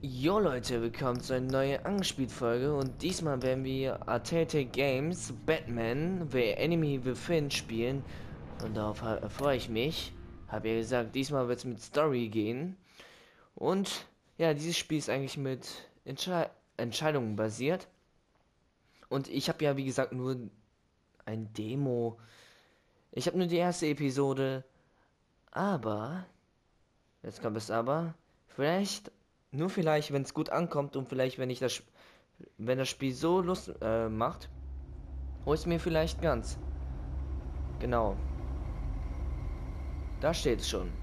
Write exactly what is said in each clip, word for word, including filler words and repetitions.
Jo Leute, willkommen zu einer neuen Angespielt-Folge und diesmal werden wir Artete Games Batman The Enemy Within spielen und darauf freue ich mich. Habe ja gesagt, diesmal wird es mit Story gehen und ja, dieses Spiel ist eigentlich mit Entschei Entscheidungen basiert und ich habe ja wie gesagt nur ein Demo. Ich habe nur die erste Episode, aber jetzt kommt es aber, vielleicht, nur vielleicht, wenn es gut ankommt und vielleicht, wenn ich das, wenn das Spiel so Lust äh, macht, hol es mir vielleicht ganz. Genau, da steht es schon.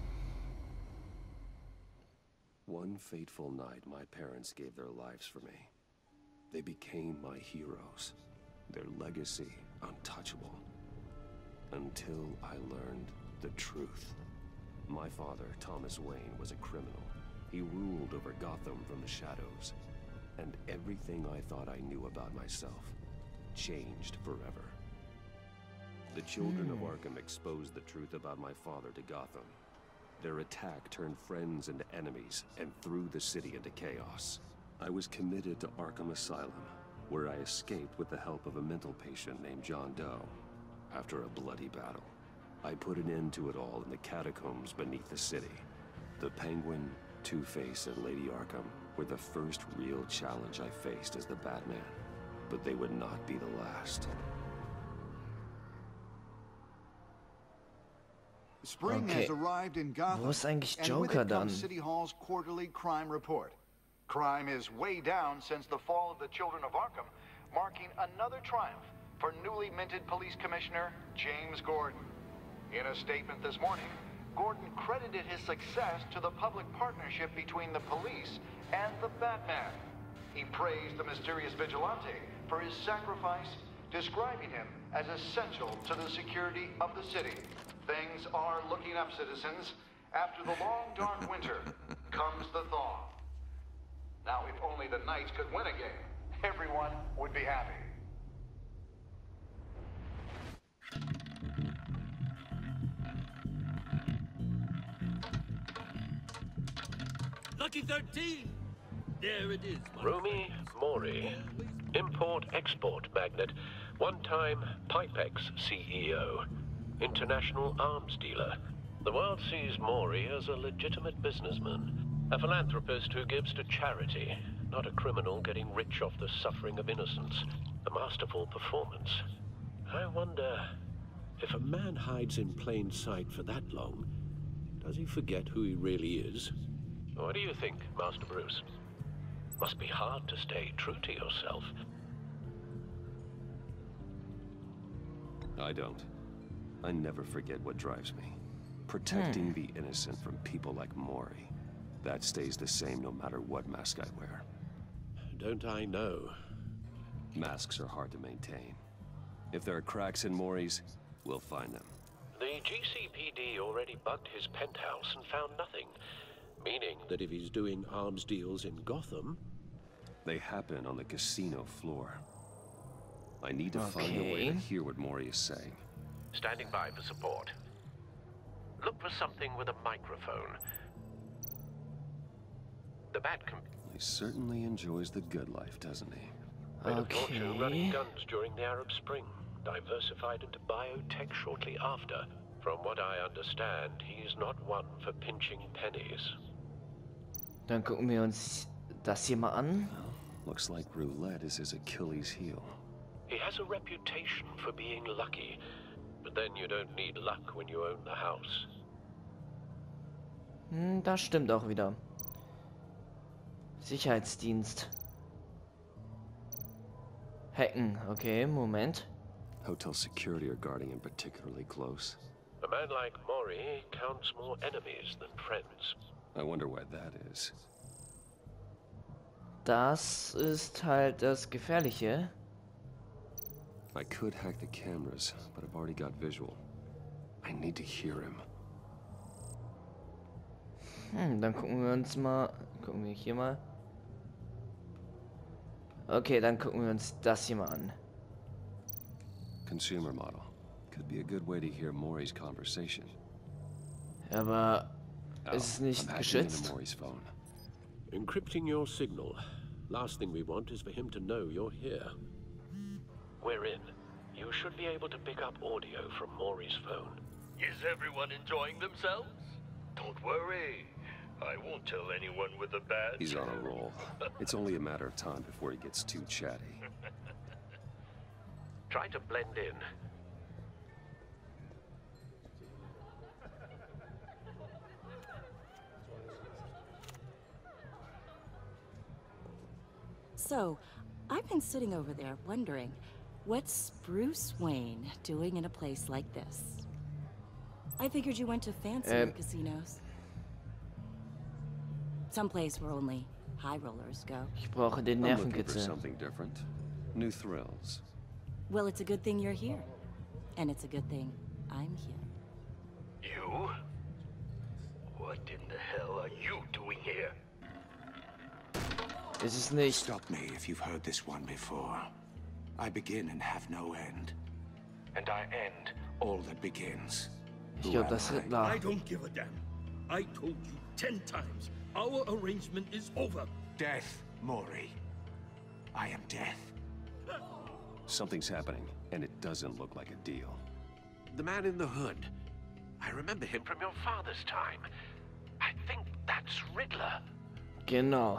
One fateful night, my parents gave their lives for me. They became my heroes, their legacy untouchable. Until I learned the truth. My father, Thomas Wayne, was a criminal. He ruled over Gotham from the shadows. And everything I thought I knew about myself changed forever. The children of Arkham exposed the truth about my father to Gotham. Their attack turned friends into enemies and threw the city into chaos. I was committed to Arkham Asylum, where I escaped with the help of a mental patient named John Doe. After a bloody battle, I put an end to it all in the catacombs beneath the city. The Penguin, Two-Face, and Lady Arkham were the first real challenge I faced as the Batman, but they would not be the last. Spring Okay. has arrived in Gotham, Wo ist eigentlich and with Joker it dann? comes City Hall's quarterly crime report. Crime is way down since the fall of the Children of Arkham, marking another triumph for newly minted Police Commissioner James Gordon. In a statement this morning, Gordon credited his success to the public partnership between the police and the Batman. He praised the mysterious vigilante for his sacrifice, describing him as essential to the security of the city. Things are looking up, citizens. After the long, dark winter comes the thaw. Now, if only the Knights could win a game, everyone would be happy. Lucky thirteen! There it is. Rumi Mori, import-export magnate, one-time Pipex C E O, international arms dealer. The world sees Mori as a legitimate businessman, a philanthropist who gives to charity, not a criminal getting rich off the suffering of innocence. A masterful performance. I wonder, if a man hides in plain sight for that long, does he forget who he really is? What do you think, Master Bruce? Must be hard to stay true to yourself. I don't. I never forget what drives me. Protecting the innocent from people like Mori. That stays the same no matter what mask I wear. Don't I know? Masks are hard to maintain. If there are cracks in Mori's, we'll find them. The G C P D already bugged his penthouse and found nothing. Meaning that if he's doing arms deals in Gotham... They happen on the casino floor. I need to find a way Okay. to hear what Mori is saying. Standing by for support. Look for something with a microphone. The Batcom... He certainly enjoys the good life, doesn't he? Made a fortune running Okay. guns during the Arab Spring. Diversified into biotech shortly after. From what I understand, he's not one for pinching pennies. Dann gucken wir uns das hier mal an. Looks like roulette is his Achilles heel. He has a reputation for being lucky, but then you don't need luck when you own the house. Hm, das stimmt auch wieder. Sicherheitsdienst. Hacken, okay, Moment. Hotel security are guarding him particularly close. A man like Mori counts more enemies than friends. I wonder why that is. Das ist halt das Gefährliche. I could hack the cameras, but I've already got visual. I need to hear him. Hm, dann gucken wir uns mal, gucken wir hier mal. Okay, dann gucken wir uns das hier mal an. Consumer model. Could be a good way to hear Mori's conversation. Aber Oh, ist es nicht I'm hacking into geschützt? Mori's phone. Encrypting your signal. Last thing we want is for him to know you're here. We're in. You should be able to pick up audio from Maury's phone. Is everyone enjoying themselves? Don't worry. I won't tell anyone with a badge. He's on a roll. It's only a matter of time before he gets too chatty. Try to blend in. So, I've been sitting over there wondering, what's Bruce Wayne doing in a place like this? I figured you went to fancier Um. casinos. Someplace where only high rollers go. Ich brauche den I'm looking for Nervenkitzel. something different. New thrills. Well, it's a good thing you're here. And it's a good thing I'm here. You? What in the hell are you doing here? Es ist nicht. Stop me if you've heard this one before. I begin and have no end. And I end all that begins. Ich glaube, das I Riddler. don't give a damn. I told you ten times. Our arrangement is over. Death, Maury. I am death. Something's happening, and it doesn't look like a deal. The man in the hood. I remember him from your father's time. I think that's Riddler. Genau.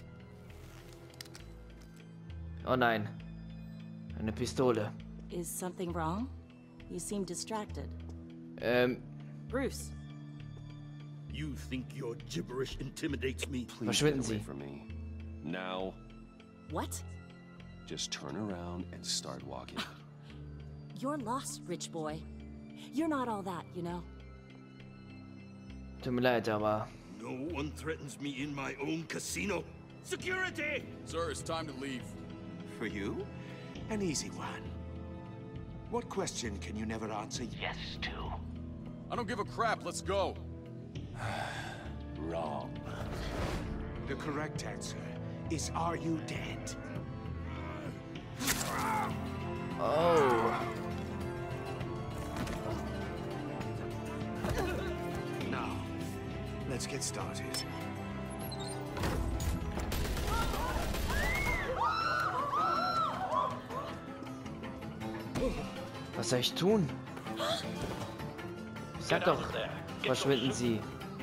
Oh nein. Eine Pistole. Is something wrong? You seem distracted. Ähm, Bruce, You think your gibberish intimidates me? Please Verschwinden get away Sie. from me. Now, what? just turn around and start walking. You're lost, rich boy. You're not all that, you know? tut mir leid, aber No one threatens me in my own casino. Security! Sir, it's time to leave. For you? An easy one. What question can you never answer yes to? I don't give a crap, let's go. Wrong. The correct answer is, are you dead? oh, Now, let's get started. was soll ich tun? Sag doch, verschwinden Sie.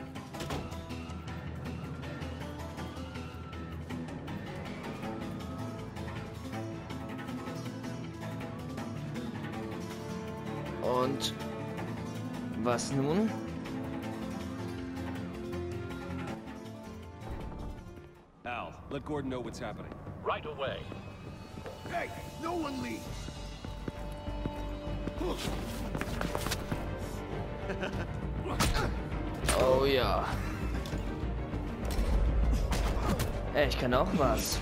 Und was nun? Al, let Gordon know what's happening. Right away. Hey, no one leaves! Oh ja. Ey, ich kann auch was.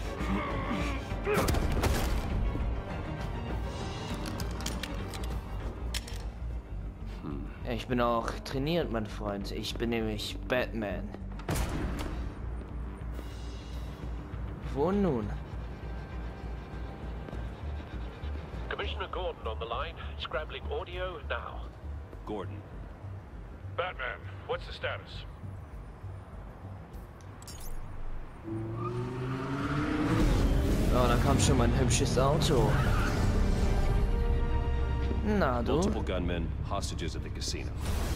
Ey, ich bin auch trainiert, mein Freund. Ich bin nämlich Batman. Wo nun? Commissioner Gordon on the line. Scrambling audio now. Gordon. Batman, what's the status? Oh, da kam schon mal ein hübsches Auto. Na du? Multiple gunmen, hostages at the casino.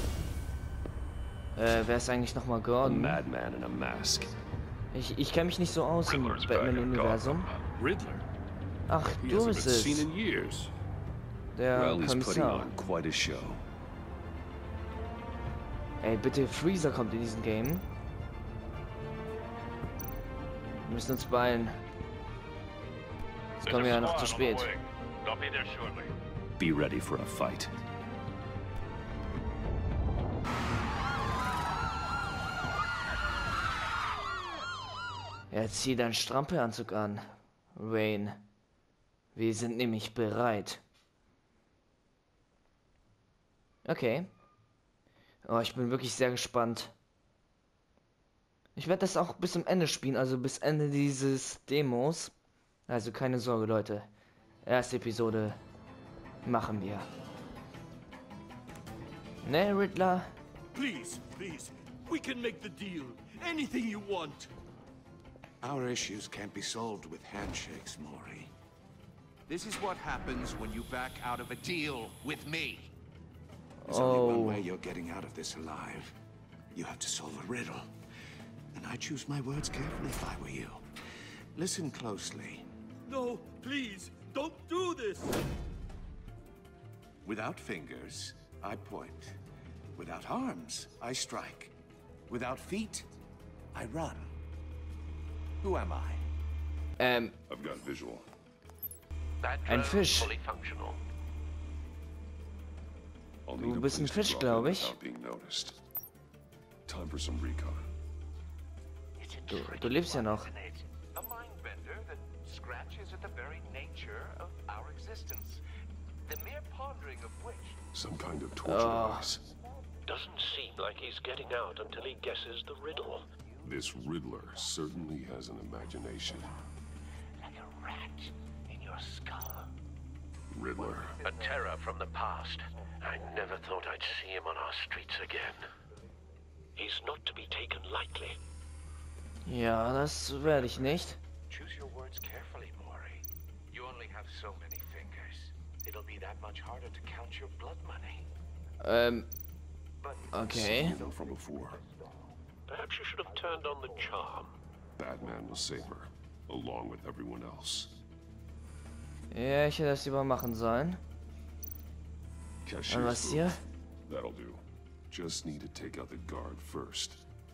Äh, wer ist eigentlich nochmal A Gordon? madman in a mask. Ich, ich kenne mich nicht so aus im Riddler's back in Batman-Universum. Gotham. Riddler? Ach, He du hasn't bist been es. seen in years. Der Well, he's putting Kommissar. on quite a show. Ey, bitte, Freezer kommt in diesem Game. Wir müssen uns beeilen. Jetzt kommen wir ja noch zu spät. They'll be there shortly. Be ready for a fight. Ja, zieh deinen Strampelanzug an, Wayne. Wir sind nämlich bereit. Okay. Oh, ich bin wirklich sehr gespannt. Ich werde das auch bis zum Ende spielen, also bis Ende dieses Demos. Also keine Sorge, Leute. Erste Episode machen wir. Ne, Riddler? Please, please. We can make the deal. Anything you want. Our issues can't be solved with handshakes, Mori. This is what happens when you back out of a deal with me. There's only one way you're getting out of this alive. You have to solve a riddle. And I choose my words carefully if I were you. Listen closely. No, please, don't do this! Without fingers, I point. Without arms, I strike. Without feet, I run. Who am I? Ähm, I've got visual. That Ein drone Fisch. fully functional. I'll Du need a bist ein place to Fisch, drop glaub in ich. without being noticed. Time for some recon. Du, du lebst ja noch. A mind bender that scratches at the very nature of our existence. The mere pondering of which. Some kind of torture Oh. device. Doesn't seem like he's getting out until he guesses the riddle. This Riddler certainly has an imagination. Like a rat in your skull. Riddler. A terror from the past. I never thought I'd see him on our streets again. He's not to be taken lightly. Ja, das werde ich nicht. Choose your words carefully, Mori. You only have so many fingers. It'll be that much harder to count your blood money. Ähm, okay. You know from before. Perhaps you should have turned on the charm. Batman will save her, along with everyone else. Ja, ich hätte das lieber machen sollen. Cashier's Und was hier? move. That'll do. Just need to take out the guard first.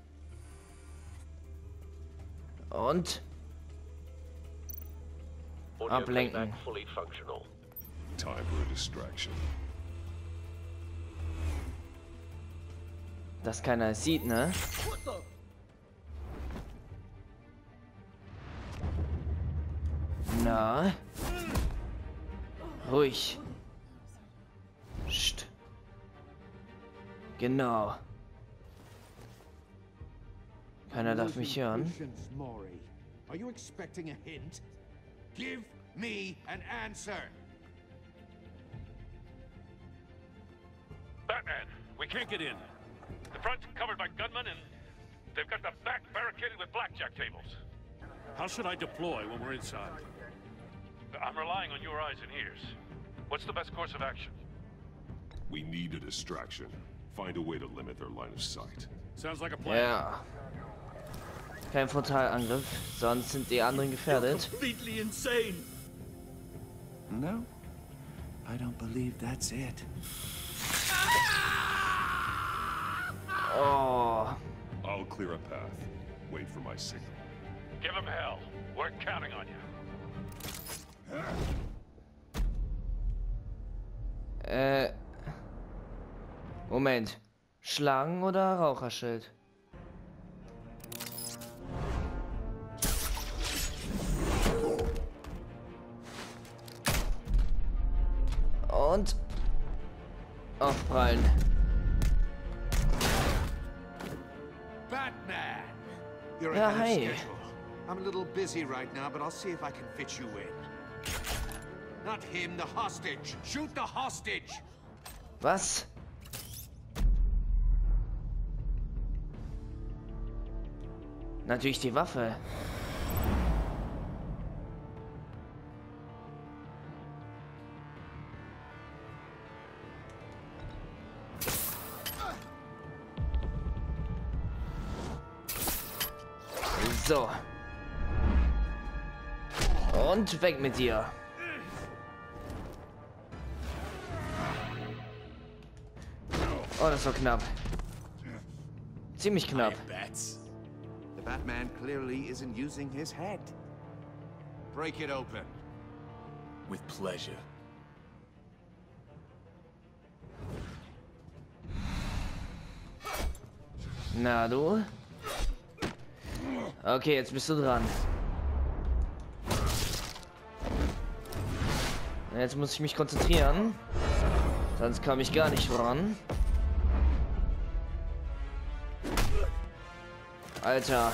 Und? Audio Ablenken. playback fully functional. Time for a distraction. Dass keiner es sieht, ne? Na? Ruhig. Psst. Genau. Keiner darf mich hören. Mori. Are you expecting a hint? Give me an answer. Batman, we can't get in. The front's covered by gunmen and they've got the back barricaded with blackjack tables. How should I deploy when we're inside? I'm relying on your eyes and ears. What's the best course of action? We need a distraction. Find a way to limit their line of sight. Sounds like a plan. Ja. Kein Frontalangriff, sonst sind die anderen gefährdet. Completely insane. No, I don't believe that's it. Oh. I'll clear a path. Wait for my signal. Give him hell. We're counting on you. Äh. Moment. Schlangen oder Raucherschild? Und aufprallen. Batman! You're Ja, ahead of hi. schedule. I'm a little busy right now, but I'll see if I can fit you in. Not him, the hostage. Shoot the hostage! Was? Natürlich die Waffe. So. Und weg mit dir. Oh, das war knapp. Ziemlich knapp. Bats. The Batman clearly isn't using his head. Break it open. With pleasure. Na du? Okay, jetzt bist du dran. Jetzt muss ich mich konzentrieren. Sonst komme ich gar nicht voran. Alter.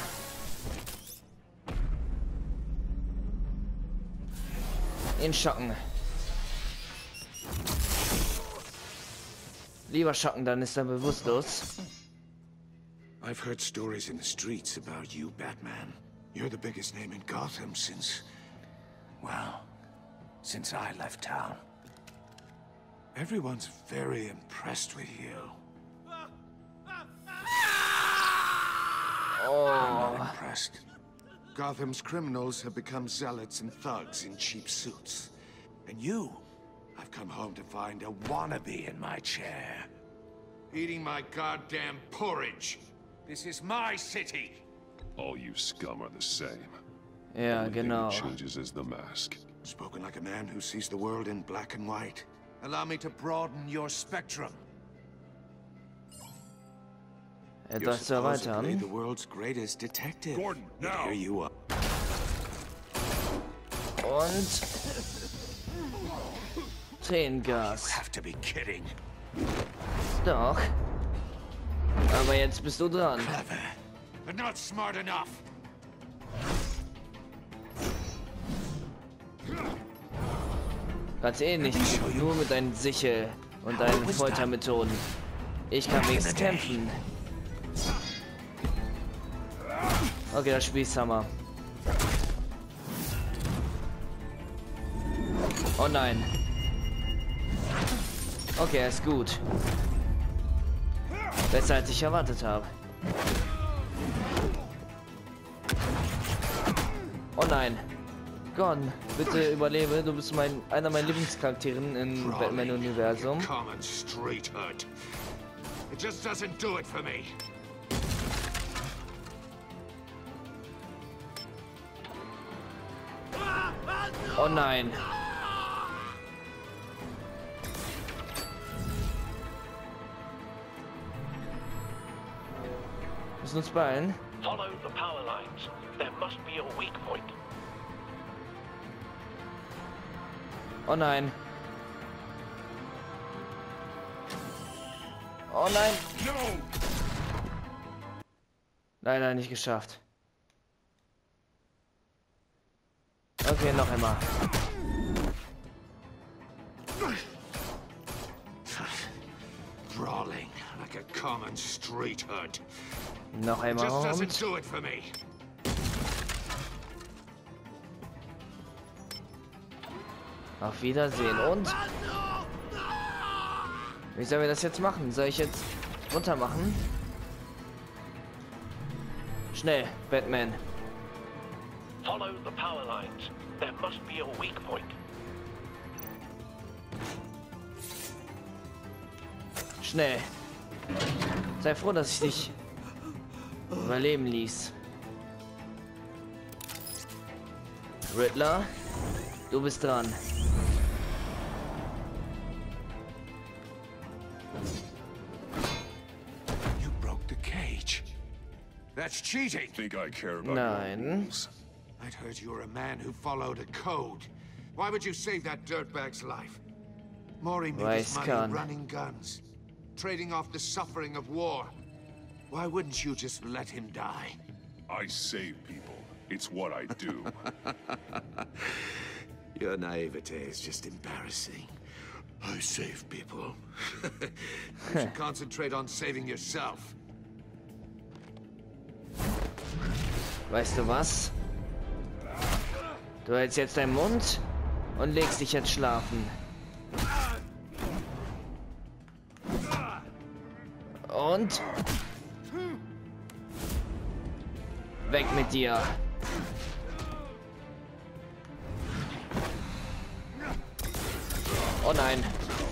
In Schocken. Lieber Schocken, dann ist er bewusstlos. I've heard stories in the streets about you, Batman. You're the biggest name in Gotham since... well, since I left town. Everyone's very impressed with you. Oh. I'm not impressed. Gotham's criminals have become zealots and thugs in cheap suits. And you, I've come home to find a wannabe in my chair. Eating my goddamn porridge. This is my city. All you scum are the same. Ja, Only thing genau. that changes is the mask. Spoken like a man who sees the world in black and white. Allow me to broaden your spectrum. You're Etwas zu supposedly the erweitern. world's greatest detective. Gordon, Yet now. here you are. Und You Tränengas. have to be kidding. Doch. Aber jetzt bist du dran. Clever, but not smart enough. Ganz ähnlich, nur mit deinen Sichel und deinen Foltermethoden. Ich kann wenigstens kämpfen. Okay, das Spießhammer. Oh nein. Okay, er ist gut. Besser als ich erwartet habe. Oh nein. Gordon, bitte überlebe. Du bist mein, einer meiner Lieblingscharakteren im Batman-Universum. Common street hood. It just doesn't do it for me. Oh nein. Müssen uns beeilen. Follow the power lines. There must be a weak point. Oh nein. Oh nein. Leider nicht geschafft. Okay, noch einmal. Brawling like a common street hood. Noch einmal Just doesn't und... do it for me. Auf Wiedersehen und... Wie sollen wir das jetzt machen? Soll ich jetzt runter machen? Schnell, Batman. Follow the power lines. There must be a weak point. Schnell. Sei froh, dass ich dich überleben ließ. Riddler, du bist dran. You broke the cage. That's cheating. Think I care about your Nein. rules? I'd heard you were a man who followed a code. Why would you save that dirtbag's life? Mori made his money Weißkahn. running guns, trading off the suffering of war. Why wouldn't you just let him die? I save people. It's what I do. Your naivete is just embarrassing. I save people. You should concentrate on saving yourself. Weißt du was? Du hältst jetzt deinen Mund und legst dich jetzt schlafen. Und... weg mit dir. Oh nein.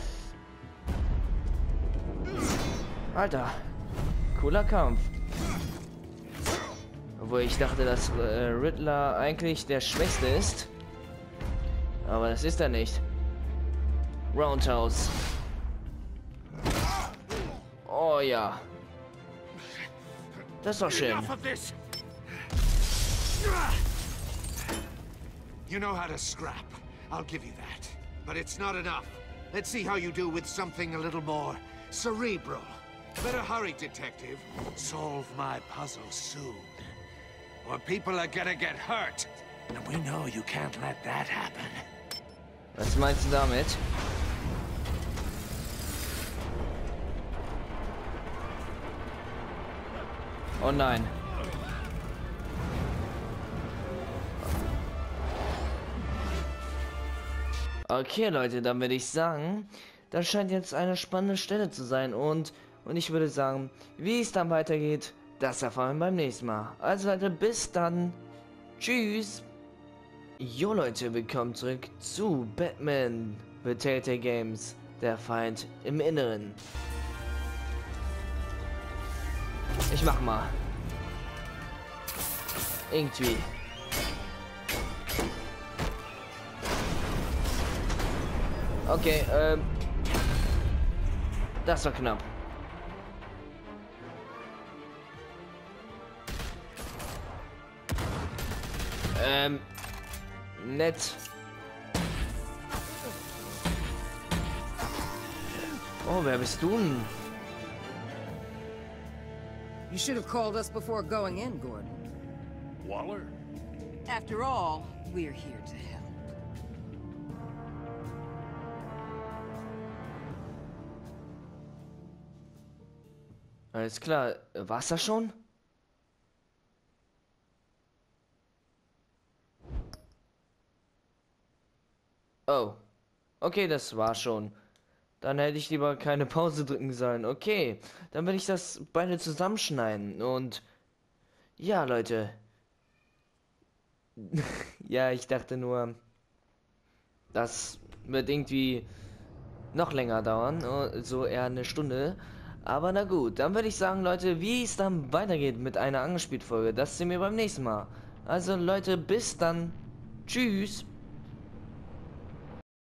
Alter. Cooler Kampf. Obwohl ich dachte, dass äh, Riddler eigentlich der Schwächste ist. Aber das ist er nicht. Roundhouse. Oh ja. Das ist doch schön. Enough of this. You know how to scrap. I'll give you that. But it's not enough. Let's see how you do with something a little more cerebral. Better hurry, detective. Solve my puzzle soon. Or people are gonna get hurt. And we know you can't let that happen. Was meinst du damit? Oh nein. Okay, Leute, dann würde ich sagen, das scheint jetzt eine spannende Stelle zu sein und, und ich würde sagen, wie es dann weitergeht, das erfahren wir beim nächsten Mal. Also Leute, bis dann. Tschüss. Jo Leute, willkommen zurück zu Batman The Telltale Games, der Feind im Inneren. Ich mach mal. Irgendwie. Okay, ähm. Das war knapp. Ähm. Nett. Oh, wer bist du denn? You should have called us before going in, Gordon. Waller? After all, we're here to help. Alles klar. War's das schon? Oh. Okay, das war schon. Dann hätte ich lieber keine Pause drücken sollen. Okay, dann will ich das beide zusammenschneiden. Und ja, Leute. Ja, ich dachte nur, das wird irgendwie noch länger dauern. So eher eine Stunde. Aber na gut, dann würde ich sagen, Leute, wie es dann weitergeht mit einer Angespielt-Folge, das sehen wir beim nächsten Mal. Also Leute, bis dann. Tschüss.